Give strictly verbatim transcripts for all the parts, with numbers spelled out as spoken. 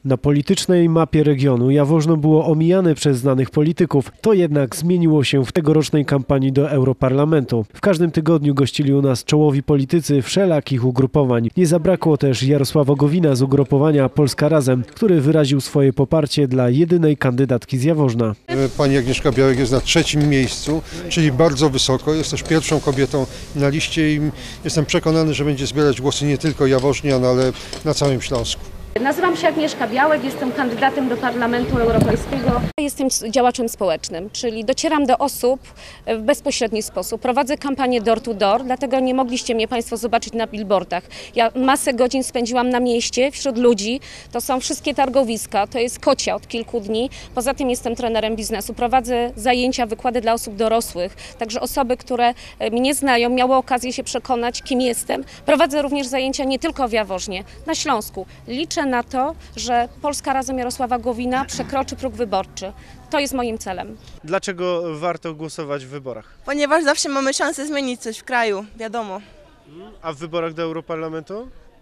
Na politycznej mapie regionu Jaworzno było omijane przez znanych polityków. To jednak zmieniło się w tegorocznej kampanii do Europarlamentu. W każdym tygodniu gościli u nas czołowi politycy wszelakich ugrupowań. Nie zabrakło też Jarosława Gowina z ugrupowania Polska Razem, który wyraził swoje poparcie dla jedynej kandydatki z Jaworzna. Pani Agnieszka Białek jest na trzecim miejscu, czyli bardzo wysoko. Jest też pierwszą kobietą na liście i jestem przekonany, że będzie zbierać głosy nie tylko jaworznian, ale na całym Śląsku. Nazywam się Agnieszka Białek, jestem kandydatem do Parlamentu Europejskiego. Jestem działaczem społecznym, czyli docieram do osób w bezpośredni sposób. Prowadzę kampanię door to door, dlatego nie mogliście mnie Państwo zobaczyć na billboardach. Ja masę godzin spędziłam na mieście, wśród ludzi. To są wszystkie targowiska, to jest Kocia od kilku dni. Poza tym jestem trenerem biznesu. Prowadzę zajęcia, wykłady dla osób dorosłych. Także osoby, które mnie znają, miały okazję się przekonać, kim jestem. Prowadzę również zajęcia nie tylko w Jaworznie, na Śląsku. Liczę na to, że Polska Razem Jarosława Gowina przekroczy próg wyborczy. To jest moim celem. Dlaczego warto głosować w wyborach? Ponieważ zawsze mamy szansę zmienić coś w kraju, wiadomo. A w wyborach do Europarlamentu?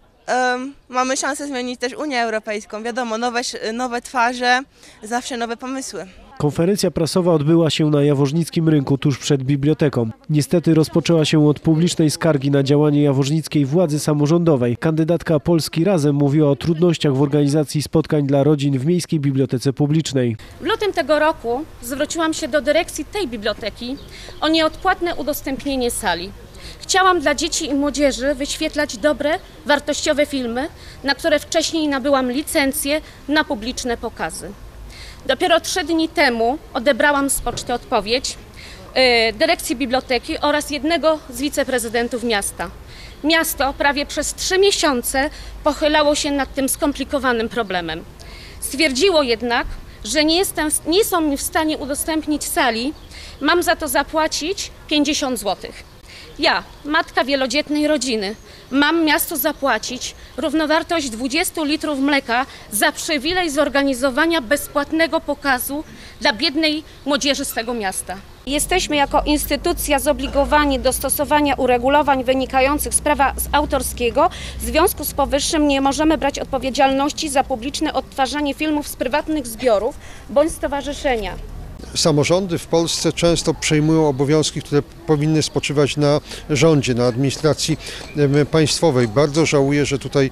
Um, mamy szansę zmienić też Unię Europejską, wiadomo, nowe, nowe twarze, zawsze nowe pomysły. Konferencja prasowa odbyła się na jaworznickim rynku tuż przed biblioteką. Niestety rozpoczęła się od publicznej skargi na działanie jaworznickiej władzy samorządowej. Kandydatka Polski Razem mówiła o trudnościach w organizacji spotkań dla rodzin w Miejskiej Bibliotece Publicznej. W lutym tego roku zwróciłam się do dyrekcji tej biblioteki o nieodpłatne udostępnienie sali. Chciałam dla dzieci i młodzieży wyświetlać dobre, wartościowe filmy, na które wcześniej nabyłam licencję na publiczne pokazy. Dopiero trzy dni temu odebrałam z poczty odpowiedź yy, dyrekcji biblioteki oraz jednego z wiceprezydentów miasta. Miasto prawie przez trzy miesiące pochylało się nad tym skomplikowanym problemem. Stwierdziło jednak, że nie, jestem, nie są mi w stanie udostępnić sali, mam za to zapłacić pięćdziesiąt złotych. Ja, matka wielodzietnej rodziny, mam miastu zapłacić równowartość dwudziestu litrów mleka za przywilej zorganizowania bezpłatnego pokazu dla biednej młodzieży z tego miasta. Jesteśmy jako instytucja zobligowani do stosowania uregulowań wynikających z prawa autorskiego. W związku z powyższym nie możemy brać odpowiedzialności za publiczne odtwarzanie filmów z prywatnych zbiorów bądź stowarzyszenia. Samorządy w Polsce często przejmują obowiązki, które powinny spoczywać na rządzie, na administracji państwowej. Bardzo żałuję, że tutaj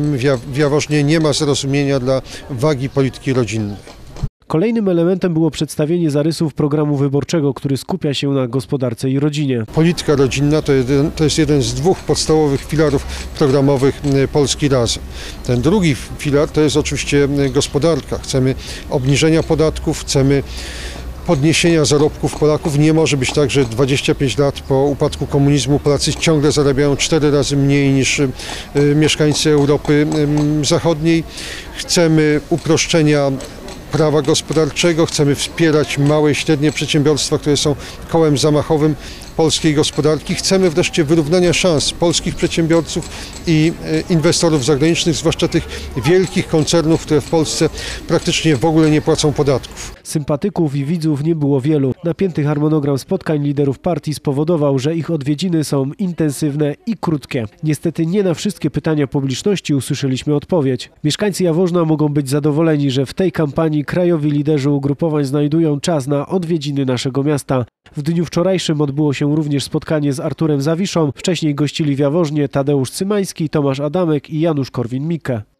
w Jaworznie nie ma zrozumienia dla wagi polityki rodzinnej. Kolejnym elementem było przedstawienie zarysów programu wyborczego, który skupia się na gospodarce i rodzinie. Polityka rodzinna to, jeden, to jest jeden z dwóch podstawowych filarów programowych Polski Razem. Ten drugi filar to jest oczywiście gospodarka. Chcemy obniżenia podatków, chcemy podniesienia zarobków Polaków. Nie może być tak, że dwadzieścia pięć lat po upadku komunizmu Polacy ciągle zarabiają cztery razy mniej niż y, mieszkańcy Europy y, Zachodniej. Chcemy uproszczenia prawa gospodarczego, chcemy wspierać małe i średnie przedsiębiorstwa, które są kołem zamachowym polskiej gospodarki. Chcemy wreszcie wyrównania szans polskich przedsiębiorców i inwestorów zagranicznych, zwłaszcza tych wielkich koncernów, które w Polsce praktycznie w ogóle nie płacą podatków. Sympatyków i widzów nie było wielu. Napięty harmonogram spotkań liderów partii spowodował, że ich odwiedziny są intensywne i krótkie. Niestety nie na wszystkie pytania publiczności usłyszeliśmy odpowiedź. Mieszkańcy Jaworzna mogą być zadowoleni, że w tej kampanii krajowi liderzy ugrupowań znajdują czas na odwiedziny naszego miasta. W dniu wczorajszym odbyło się również spotkanie z Arturem Zawiszą. Wcześniej gościli w Jaworznie Tadeusz Cymański, Tomasz Adamek i Janusz Korwin-Mikke.